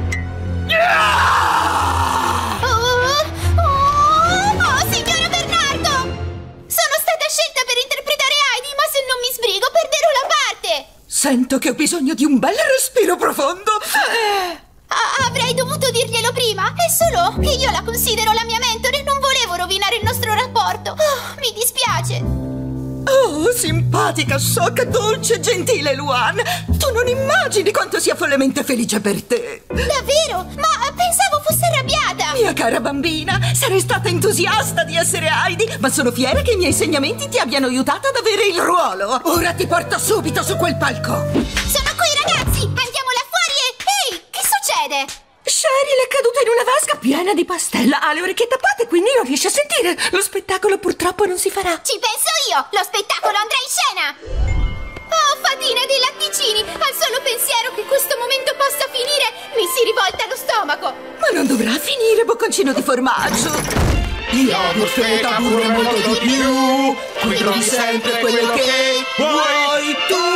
Oh, oh, oh, signora Bernardo! Sono stata scelta per interpretare Heidi, ma se non mi sbrigo perderò la parte! Sento che ho bisogno di un bel respiro profondo. A- avrei dovuto dirglielo prima. È solo che io la considero la mia mentore e non volevo rovinare il nostro rapporto. Oh, mi dispiace. Oh, simpatica, sciocca, dolce, gentile Luan. Tu non immagini quanto sia follemente felice per te. Davvero? Ma pensavo fosse arrabbiata. Mia cara bambina, sarei stata entusiasta di essere Heidi, ma sono fiera che i miei insegnamenti ti abbiano aiutato ad avere il ruolo. Ora ti porto subito su quel palco. Sono qui, ragazzi. Andiamo là fuori e... Ehi, che succede? Cheryl è caduta in una vasca piena di pastella. Ha le orecchie tappate, quindi non riesce a sentire. Lo spettacolo purtroppo non si farà. Ci penso io. Lo spettacolo andrà in scena. Oh, fatina dei latticini. Al solo pensiero che questo momento possa finire, mi si rivolta lo stomaco. Ma non dovrà finire, bocconcino di formaggio. Yogurt, feta, pure molto di più. Qui trovi sempre quello che vuoi tu.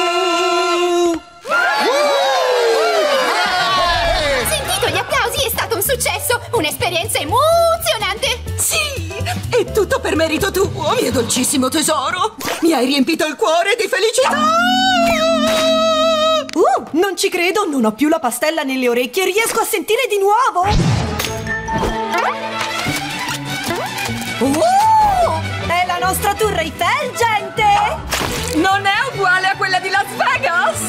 Gli applausi, è stato un successo, un'esperienza emozionante. Sì, è tutto per merito tuo, mio dolcissimo tesoro. Mi hai riempito il cuore di felicità. Uh, non ci credo, non ho più la pastella nelle orecchie, riesco a sentire di nuovo. Uh, è la nostra Tour Eiffel, gente. Non è uguale a quella di Las Vegas.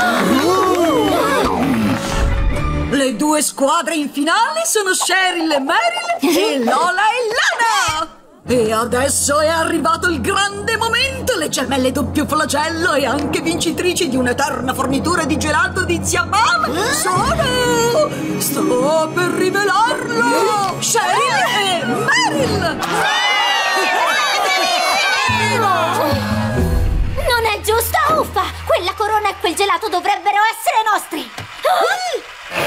Uh. Le due squadre in finale sono Cheryl e Meryl e Lola e Lana! E adesso è arrivato il grande momento! Le gemelle doppio flagello e anche vincitrici di un'eterna fornitura di gelato di Zia Pam sono... Sto per rivelarlo! Cheryl e Meryl! Non è giusto, uffa! Quella corona e quel gelato dovrebbero essere nostri! Oh!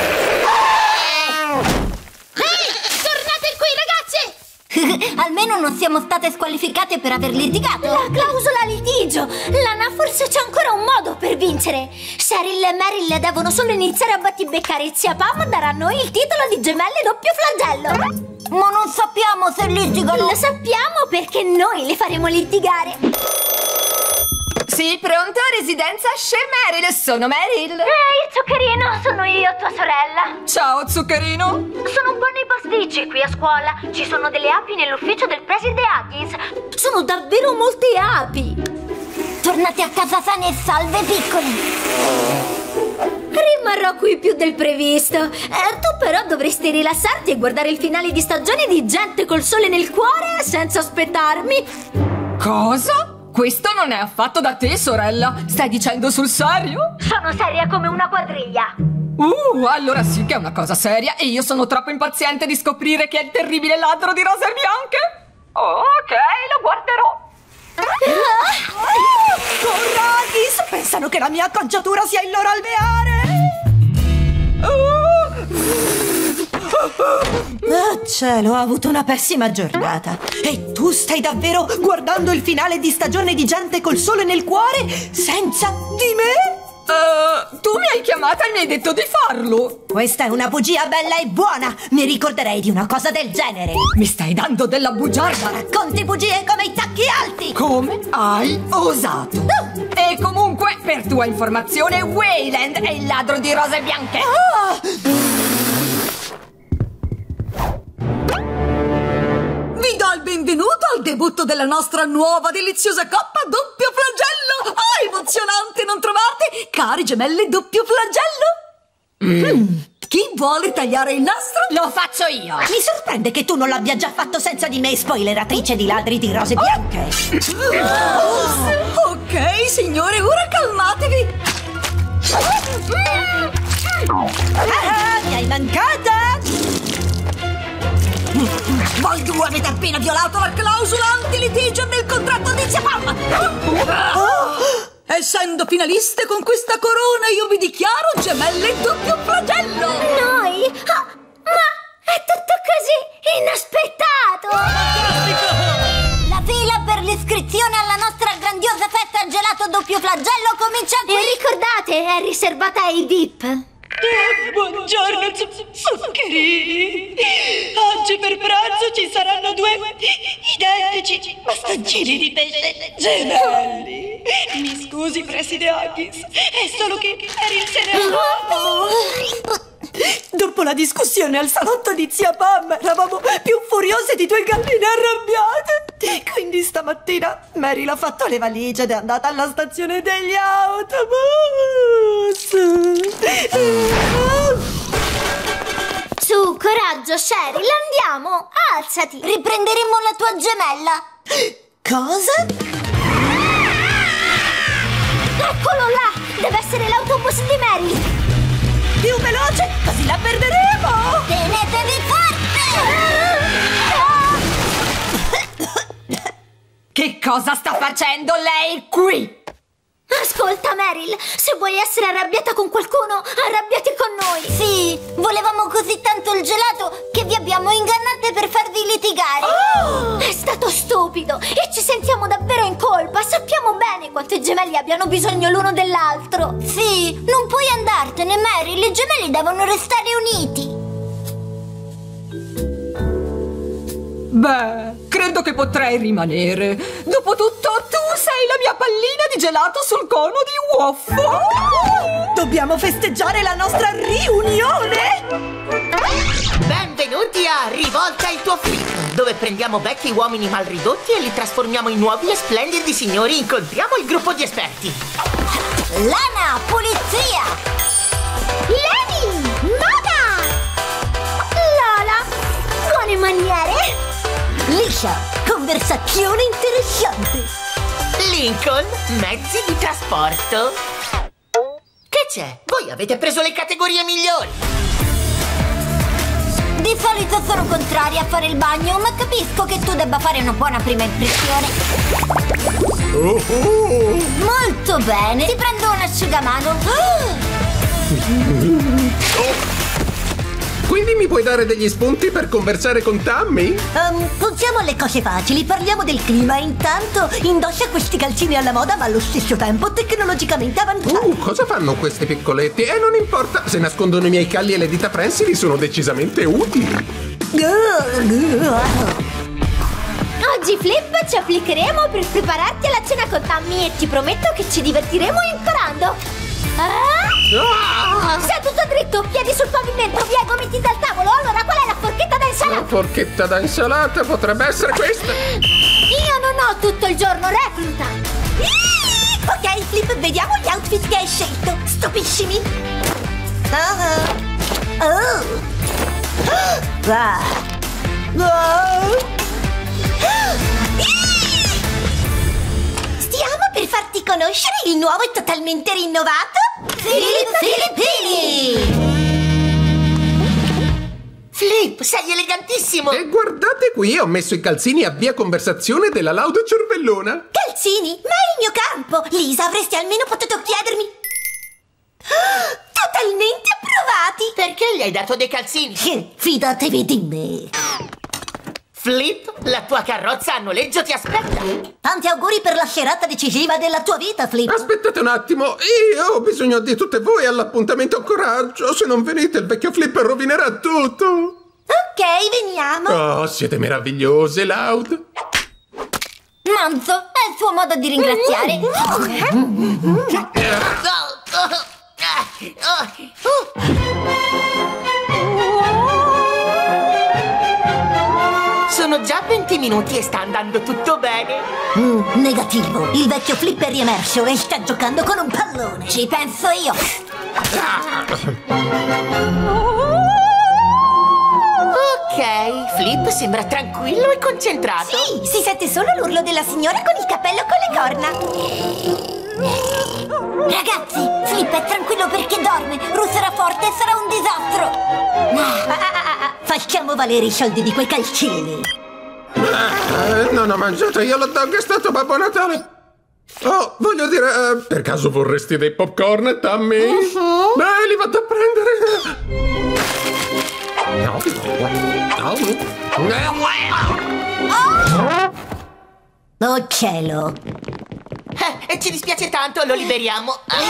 Ehi, tornate qui, ragazze! Almeno non siamo state squalificate per aver litigato. La clausola litigio! Lana, forse c'è ancora un modo per vincere. Cheryl e Meryl devono solo iniziare a battibeccare e Zia Pam daranno il titolo di gemelle doppio flagello. Ma non sappiamo se litigano. Lo sappiamo perché noi le faremo litigare. Sì, pronto? Residenza Shea Meryl, sono Meryl. Ehi, zuccherino, sono io, tua sorella. Ciao, zuccherino. Sono un po' nei pasticci qui a scuola. Ci sono delle api nell'ufficio del preside Huggins. Sono davvero molte api. Tornate a casa sane e salve, piccoli. Rimarrò qui più del previsto. Eh, tu però dovresti rilassarti e guardare il finale di stagione di Gente col sole nel cuore senza aspettarmi. Cosa? Questo non è affatto da te, sorella. Stai dicendo sul serio? Sono seria come una quadriglia. Uh, allora sì che è una cosa seria e io sono troppo impaziente di scoprire chi è il terribile ladro di rose bianche. Oh, ok, lo guarderò. Coragis! Pensano che la mia acconciatura sia il loro alveare! Ah, cielo, ho avuto una pessima giornata. E tu stai davvero guardando il finale di stagione di Gente col sole nel cuore senza di me? Uh, tu mi hai chiamata e mi hai detto di farlo. Questa è una bugia bella e buona. Mi ricorderei di una cosa del genere. Mi stai dando della bugiarda. Racconti bugie come i tacchi alti. Come hai osato? Uh. E comunque, per tua informazione, Wayland è il ladro di rose bianche. Ah! Vi do il benvenuto al debutto della nostra nuova deliziosa coppa doppio flagello! Oh, emozionante, non trovate? Cari gemelli doppio flagello! Mm. Mm. Chi vuole tagliare il nastro? Lo faccio io! Mi sorprende che tu non l'abbia già fatto senza di me, spoileratrice di ladri di rose bianche! Oh. Ok, signore, ora calmatevi! Ah, mi hai mancata! Voi due avete appena violato la clausola antilitigio del contratto di Zia Palma! Oh, essendo finaliste con questa corona, io vi dichiaro gemelle doppio flagello! Noi? Oh, ma è tutto così inaspettato! Fantastico! La fila per l'iscrizione alla nostra grandiosa festa al gelato doppio flagello comincia qui! E ricordate, è riservata ai V I P! Eh, buongiorno, zuccherini. Oggi per pranzo ci saranno due identici bastoncini di pesce gemelli. Mi scusi, preside Haggis, è solo che per il ceremonio. Dopo la discussione al salotto di Zia Pam eravamo più furiose di due galline arrabbiate. Quindi stamattina Mary l'ha fatto le valigie ed è andata alla stazione degli autobus. Su, coraggio, Cheryl, andiamo! Alzati! Riprenderemo la tua gemella! Cosa? Eccolo là! Deve essere l'autobus di Mary! Più veloce, così la perderemo! Tenetevi forte! Che cosa sta facendo lei qui? Ascolta, Meryl, se vuoi essere arrabbiata con qualcuno, arrabbiati con noi! Sì, volevamo così tanto il gelato che vi abbiamo ingannate per farvi litigare! Oh! È stato stupido e ci sentiamo davvero in colpa! Sappiamo bene quanto i gemelli abbiano bisogno l'uno dell'altro! Sì, non puoi andartene, Meryl, i gemelli devono restare uniti! Beh, credo che potrei rimanere. Dopotutto, tu sei la mia pallina di gelato sul cono di Waffle. Dobbiamo festeggiare la nostra riunione! Benvenuti a Rivolta il tuo flip, dove prendiamo vecchi uomini mal ridotti e li trasformiamo in nuovi e splendidi signori. Incontriamo il gruppo di esperti. Lana, pulizia! Lenny, moda! Lola, buone maniere! Liscia, conversazione interessante. Lincoln, mezzi di trasporto. Che c'è? Voi avete preso le categorie migliori. Di solito sono contraria a fare il bagno, ma capisco che tu debba fare una buona prima impressione. Oh oh. Molto bene, ti prendo un asciugamano. Oh. Quindi mi puoi dare degli spunti per conversare con Tammy? Um, pensiamo alle cose facili, parliamo del clima. Intanto indossa questi calzini alla moda ma allo stesso tempo tecnologicamente avanzati. Uh, cosa fanno questi piccoletti? E eh, non importa, se nascondono i miei calli e le dita prensili sono decisamente utili. Oggi, Flip, ci applicheremo per prepararti alla cena con Tammy e ti prometto che ci divertiremo imparando. Ah! Ah! Seduto dritto, piedi sul pavimento, via, gomiti dal tavolo. Allora, qual è la forchetta da insalata? La forchetta da insalata potrebbe essere questa. Io non ho tutto il giorno, recluta. Ok, Flip, vediamo gli outfit che hai scelto. Stupiscimi. Uh-huh. Oh. Ah. Oh. Stiamo per farti conoscere il nuovo e totalmente rinnovato Flip Filippini! Flip, sei elegantissimo! E guardate qui, ho messo i calzini a via conversazione della lauda cervellona. Calzini? Ma è il mio campo! Lisa, avresti almeno potuto chiedermi... Totalmente approvati! Perché gli hai dato dei calzini? Fidatevi di me! Flip, la tua carrozza a noleggio ti aspetta! Tanti auguri per la serata decisiva della tua vita, Flip! Aspettate un attimo, io ho bisogno di tutte voi all'appuntamento Coraggio. Se non venite il vecchio Flip rovinerà tutto! Ok, veniamo! Oh, siete meravigliose, Loud! Manzo, è il tuo modo di ringraziare! Sono già venti minuti e sta andando tutto bene. Mm, negativo. Il vecchio Flip è riemerso e sta giocando con un pallone. Ci penso io. Ok, Flip sembra tranquillo e concentrato. Sì, si sente solo l'urlo della signora con il cappello con le corna. Ragazzi, Flip è tranquillo perché dorme. Russerà forte e sarà un disastro. Ah, ah, ah, ah. Facciamo valere i soldi di quei calcini. Eh, non ho mangiato io l'hot dog, è stato Babbo Natale. Oh, voglio dire, eh, per caso vorresti dei popcorn, Tammy? Uh-huh. Beh, li vado a prendere. Oh cielo. Eh, e ci dispiace tanto, lo liberiamo.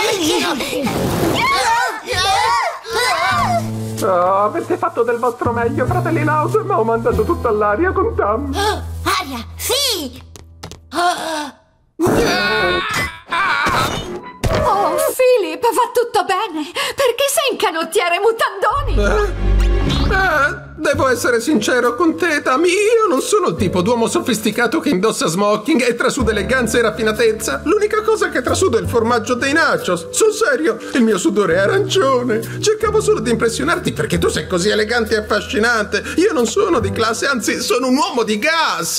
Oh, avete fatto del vostro meglio, fratelli Loud, ma ho mandato tutto all'aria con Tam. Aria, sì! Oh, Philip, va tutto bene? Perché sei in canottiere mutandoni? Eh? Eh, devo essere sincero con te, Tammy. Io non sono il tipo d'uomo sofisticato che indossa smoking e trasuda eleganza e raffinatezza. L'unica cosa che trasudo è il formaggio dei nachos. Sul serio, il mio sudore è arancione. Cercavo solo di impressionarti perché tu sei così elegante e affascinante. Io non sono di classe, anzi sono un uomo di gas.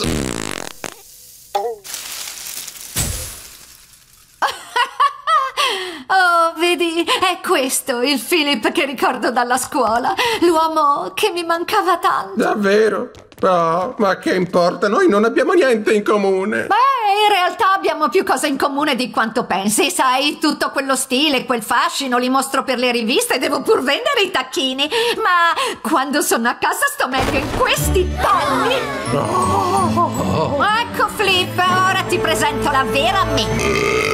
Oh, vedi, è questo il Philip che ricordo dalla scuola. L'uomo che mi mancava tanto. Davvero? Oh, ma che importa? Noi non abbiamo niente in comune. Beh, in realtà abbiamo più cose in comune di quanto pensi. Sai, tutto quello stile, quel fascino li mostro per le riviste e devo pur vendere i tacchini. Ma quando sono a casa sto meglio in questi panni. Oh. Ecco, Flip, ora ti presento la vera me.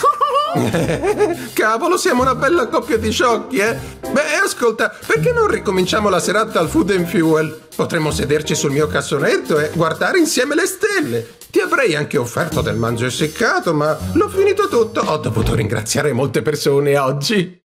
Cavolo, siamo una bella coppia di sciocchi, eh? Beh, ascolta, perché non ricominciamo la serata al Food and Fuel? Potremmo sederci sul mio cassonetto e guardare insieme le stelle. Ti avrei anche offerto del manzo essiccato, ma l'ho finito tutto. Ho dovuto ringraziare molte persone oggi.